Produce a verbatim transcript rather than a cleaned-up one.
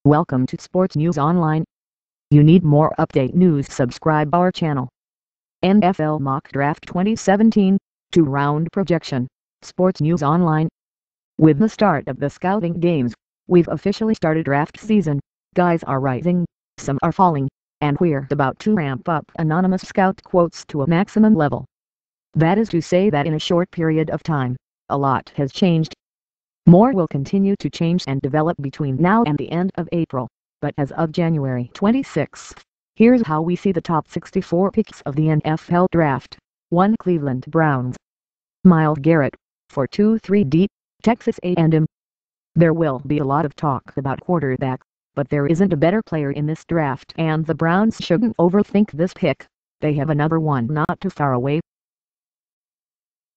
Welcome to Sports News Online. You need more update news, subscribe our channel. N F L Mock Draft twenty seventeen, two-round projection, Sports News Online. With the start of the scouting games, we've officially started draft season. Guys are rising, some are falling, and we're about to ramp up anonymous scout quotes to a maximum level. That is to say that in a short period of time, a lot has changed. More will continue to change and develop between now and the end of April, but as of January twenty-sixth, here's how we see the top sixty-four picks of the N F L Draft. one Cleveland Browns. Myles Garrett, four two three D, Texas A and M. There will be a lot of talk about quarterback, but there isn't a better player in this draft and the Browns shouldn't overthink this pick. They have another one not too far away,